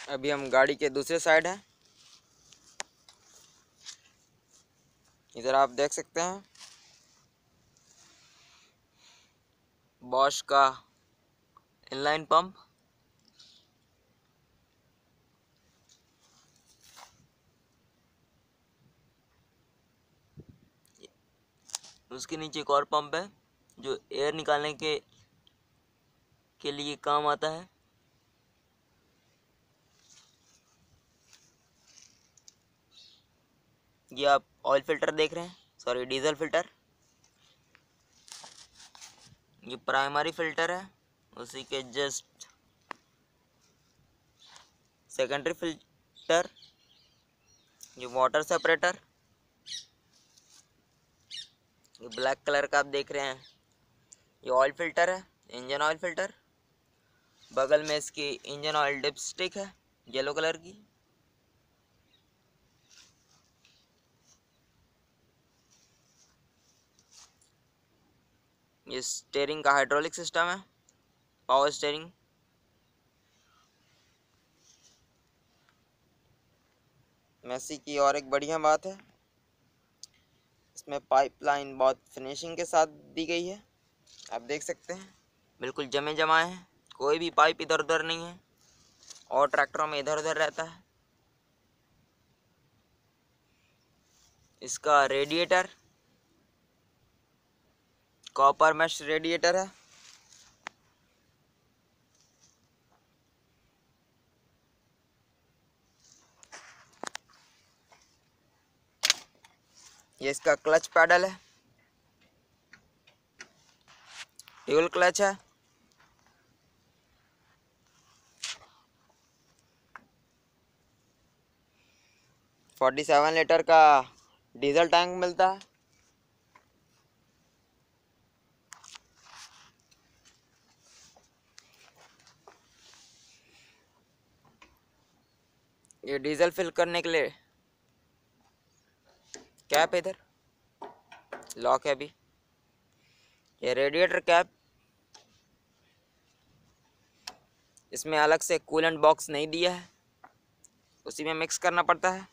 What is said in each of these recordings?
अभी हम गाड़ी के दूसरे साइड हैं। इधर आप देख सकते हैं बॉश का इनलाइन पंप। उसके नीचे एक और पंप है जो एयर निकालने के लिए काम आता है। ये आप ऑयल फिल्टर देख रहे हैं, सॉरी डीजल फिल्टर। ये प्राइमरी फिल्टर है, उसी के जस्ट सेकेंडरी फिल्टर। ये वाटर सेपरेटर। ये ब्लैक कलर का आप देख रहे हैं, ये ऑयल फिल्टर है, इंजन ऑयल फिल्टर। बगल में इसकी इंजन ऑयल डिप स्टिक है येलो कलर की। ये स्टीयरिंग का हाइड्रोलिक सिस्टम है, पावर स्टीयरिंग। मैसी की और एक बढ़िया बात है, इसमें पाइपलाइन बहुत फिनिशिंग के साथ दी गई है। आप देख सकते हैं बिल्कुल जमे जमाए हैं, कोई भी पाइप इधर उधर नहीं है, और ट्रैक्टरों में इधर उधर रहता है। इसका रेडिएटर कॉपर मैश रेडिएटर है। ये इसका क्लच पैडल है, ड्यूल क्लच है। । 47 लीटर का डीजल टैंक मिलता है। ये डीजल फिल करने के लिए कैप इधर लॉक है अभी। ये रेडिएटर कैप, इसमें अलग से कूलेंट बॉक्स नहीं दिया है, उसी में मिक्स करना पड़ता है।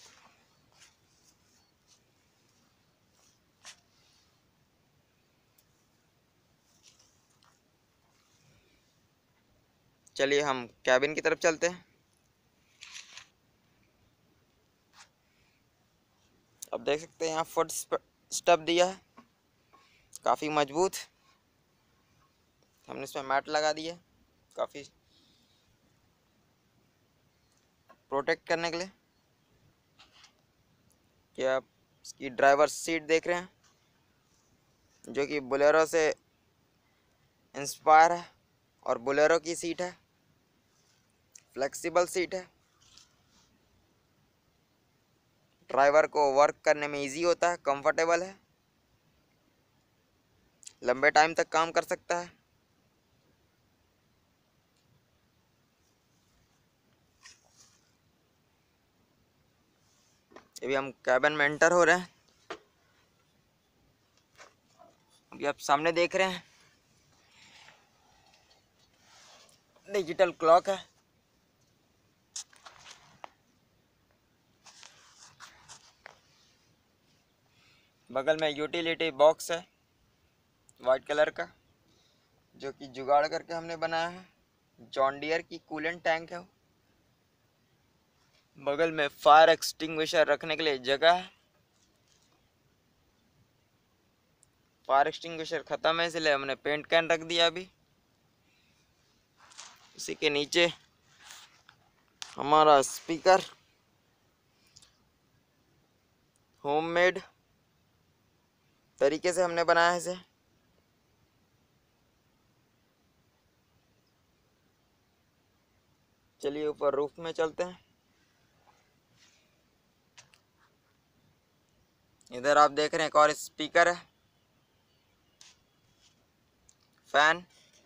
चलिए हम कैबिन की तरफ चलते हैं। अब देख सकते हैं यहाँ फुट स्टब दिया है, काफ़ी मजबूत। हमने इसमें मैट लगा दिया काफ़ी प्रोटेक्ट करने के लिए। क्या आप इसकी ड्राइवर सीट देख रहे हैं, जो कि बोलेरो से इंस्पायर है, और बोलेरो की सीट है, फ्लेक्सिबल सीट है। ड्राइवर को वर्क करने में इजी होता है, कंफर्टेबल है, लंबे टाइम तक काम कर सकता है। अभी हम कैबिन में एंटर हो रहे हैं। अभी आप सामने देख रहे हैं डिजिटल क्लॉक है। बगल में यूटिलिटी बॉक्स है वाइट कलर का, जो कि जुगाड़ करके हमने बनाया है। जॉन डियर की कूलेंट टैंक है। बगल में फायर एक्सटिंग्विशर रखने के लिए जगह है। फायर एक्सटिंग्विशर ख़त्म है, इसलिए हमने पेंट कैन रख दिया। अभी उसी के नीचे हमारा स्पीकर होममेड तरीके से हमने बनाया है इसे। चलिए ऊपर रूफ में चलते हैं। इधर आप देख रहे हैं एक और स्पीकर है, फैन,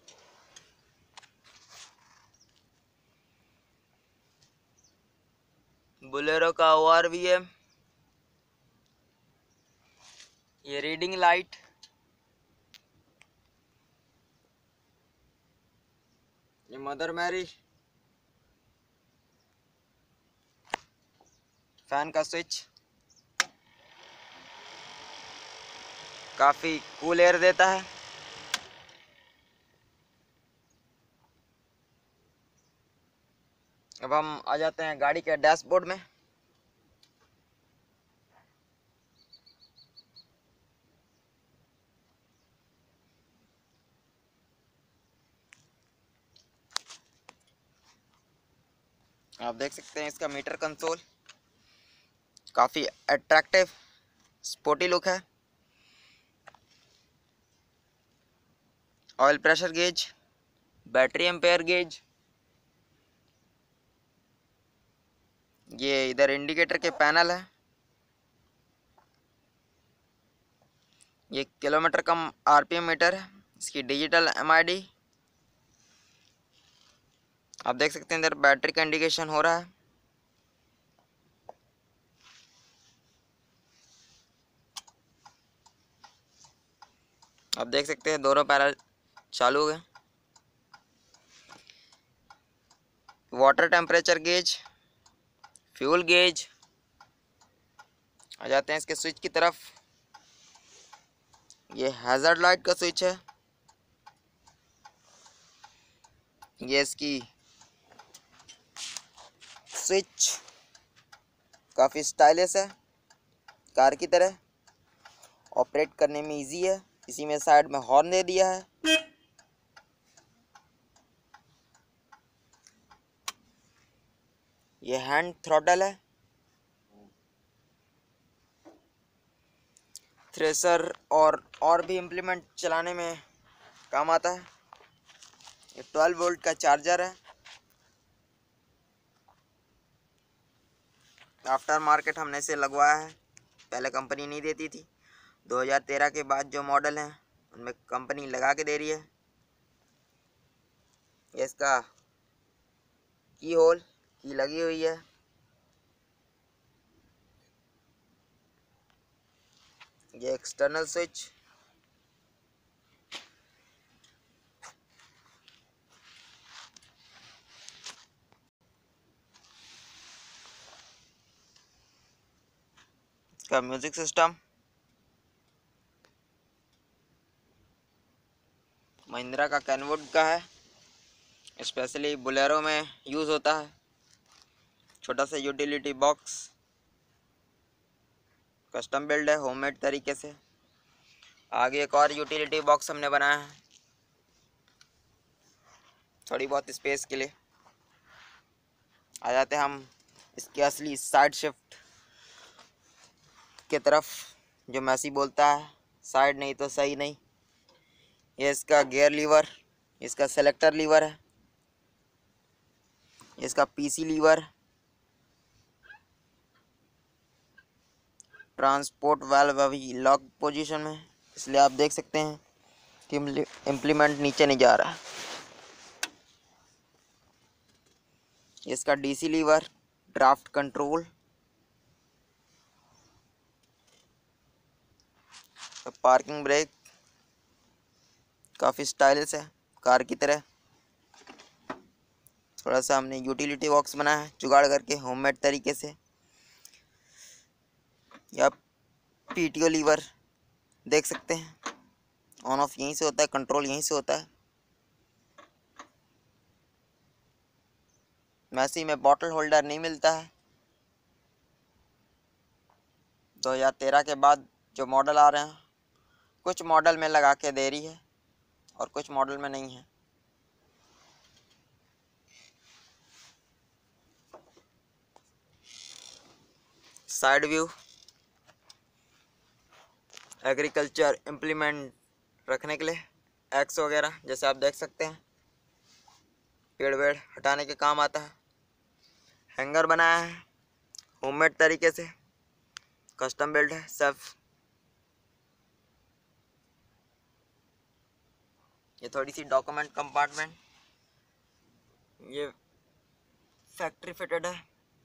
बोलेरो का ORVM, ये रीडिंग लाइट, ये मदर मैरी, फैन का स्विच काफ़ी कूल एयर देता है। अब हम आ जाते हैं गाड़ी के डैशबोर्ड में। आप देख सकते हैं इसका मीटर कंसोल काफ़ी अट्रैक्टिव स्पोर्टी लुक है। Oil pressure gauge, battery ampere gauge, ये इधर इंडिकेटर के पैनल है, ये किलोमीटर कम आरपीएम मीटर है, इसकी डिजिटल एमआईडी। आप देख सकते हैं इधर बैटरी का इंडिकेशन हो रहा है। आप देख सकते हैं दोनों पैनल चालू हो गए। Water temperature gauge, fuel gauge. आ जाते हैं इसके स्विच की तरफ। ये हैजर्ड लाइट का स्विच है। ये इसकी स्विच काफ़ी स्टाइलिश है, कार की तरह ऑपरेट करने में इजी है। इसी में साइड में हॉर्न दे दिया है। ये हैंड थ्रॉटल है। थ्रेसर और भी इम्प्लीमेंट चलाने में काम आता है। ये 12 वोल्ट का चार्जर है। आफ्टर मार्केट हमने इसे लगवाया है, पहले कंपनी नहीं देती थी। 2013 के बाद जो मॉडल हैं उनमें कंपनी लगा के दे रही है। ये इसका की होल की लगी हुई है। ये एक्सटर्नल स्विच, इसका म्यूजिक सिस्टम महिंद्रा का कैनवुड का है, स्पेशली बोलेरो में यूज़ होता है। छोटा सा यूटिलिटी बॉक्स कस्टम बिल्ड है होममेड तरीके से। आगे एक और यूटिलिटी बॉक्स हमने बनाया है थोड़ी बहुत स्पेस के लिए। आ जाते हैं हम इसके असली साइड शिफ्ट की तरफ, जो मैसी बोलता है साइड नहीं तो सही नहीं। ये इसका गियर लीवर, इसका सेलेक्टर लीवर है, इसका पीसी लीवर, ट्रांसपोर्ट वाल्व अभी लॉक पोजीशन में, इसलिए आप देख सकते हैं कि इम्प्लीमेंट नीचे नहीं जा रहा है। इसका DC lever, draft control, parking brake काफ़ी स्टाइलिश है कार की तरह। थोड़ा सा हमने यूटिलिटी बॉक्स बनाया है जुगाड़ करके होममेड तरीके से। या पीटीओ लीवर देख सकते हैं, ऑन ऑफ यहीं से होता है, कंट्रोल यहीं से होता है। मैसी में बॉटल होल्डर नहीं मिलता है। 2013 के बाद जो मॉडल आ रहे हैं कुछ मॉडल में लगा के दे रही है और कुछ मॉडल में नहीं है। साइड व्यू एग्रीकल्चर इम्प्लीमेंट रखने के लिए, एक्स वगैरह जैसे आप देख सकते हैं, पेड़ वेड़ हटाने के काम आता है। हैंगर बनाया है होममेड तरीके से, कस्टम बिल्ड है सब। ये थोड़ी सी डॉक्यूमेंट कंपार्टमेंट, ये फैक्ट्री फिटेड है,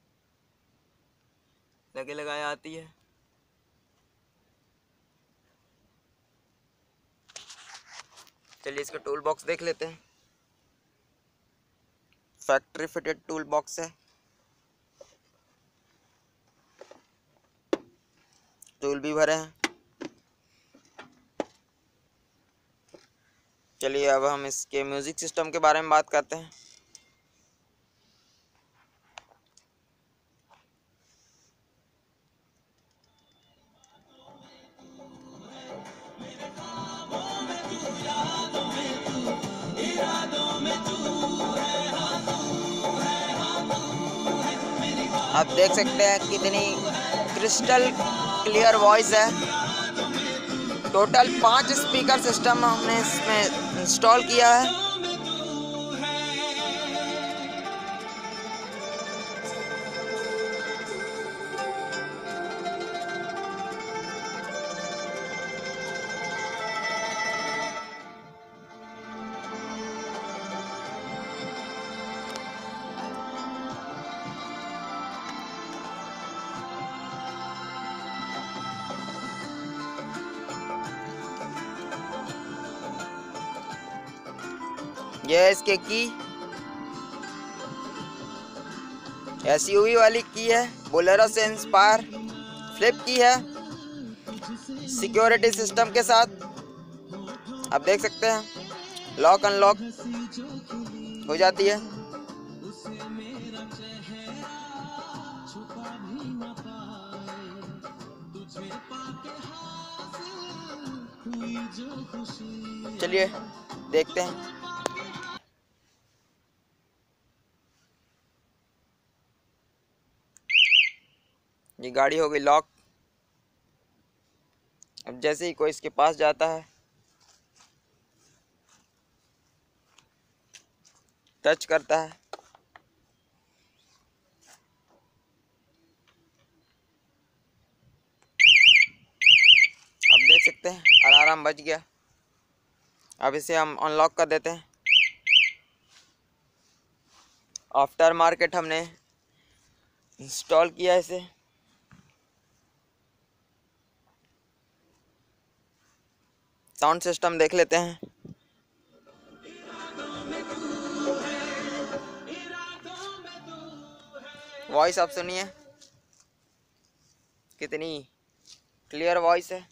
लगे लगाए आती है। चलिए इसका टूल बॉक्स देख लेते हैं। फैक्ट्री फिटेड टूल बॉक्स है। टूल भी भरे हैं। चलिए अब हम इसके म्यूजिक सिस्टम के बारे में बात करते हैं। आप देख सकते हैं कितनी क्रिस्टल क्लियर वॉइस है। टोटल 5 स्पीकर सिस्टम हमने इसमें इंस्टॉल किया है। ये है इसके की, एसयूवी वाली की है, बोलेरो से इंस्पायर फ्लिप की है सिक्योरिटी सिस्टम के साथ। आप देख सकते हैं लॉक अनलॉक हो जाती है। चलिए देखते हैं। ये गाड़ी हो गई लॉक। अब जैसे ही कोई इसके पास जाता है, टच करता है, आप देख सकते हैं अलार्म बज गया। अब इसे हम अनलॉक कर देते हैं। आफ्टर मार्केट हमने इंस्टॉल किया इसे। साउंड सिस्टम देख लेते हैं। वॉइस आप सुनिए कितनी क्लियर वॉइस है।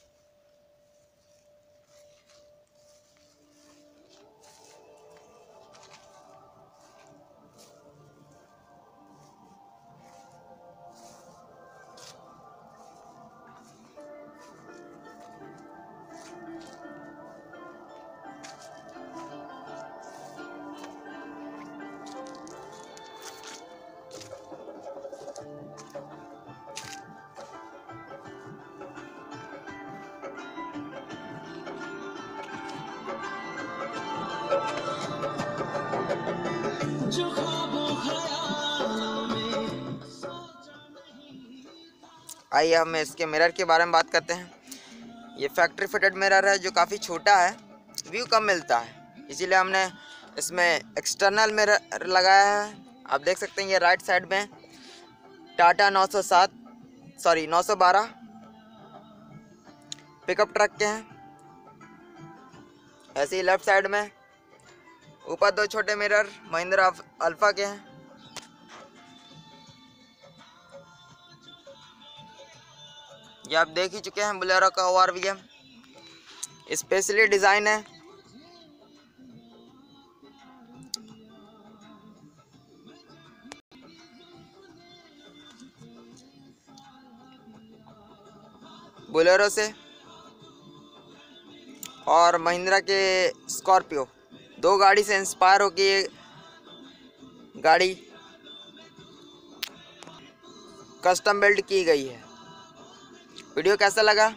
आइए हम इसके मिरर के बारे में बात करते हैं। ये फैक्ट्री फिटेड मिरर है जो काफ़ी छोटा है, व्यू कम मिलता है, इसीलिए हमने इसमें एक्सटर्नल मिरर लगाया है। आप देख सकते हैं ये राइट साइड में टाटा 912 पिकअप ट्रक के हैं। ऐसे ही लेफ्ट साइड में ऊपर 2 छोटे मिरर महिंद्रा अल्फा के हैं। ये आप देख ही चुके हैं बोलेरो का ORVM, स्पेशली डिज़ाइन है। बोलेरो से और महिंद्रा के स्कॉर्पियो 2 गाड़ी से इंस्पायर होकर ये गाड़ी कस्टम बिल्ड की गई है। वीडियो कैसा लगा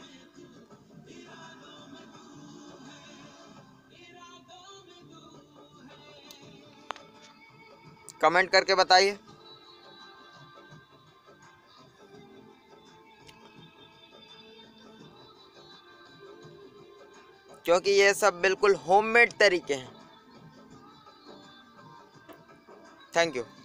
कमेंट करके बताइए। क्योंकि ये सब बिल्कुल होममेड तरीके हैं। Thank you.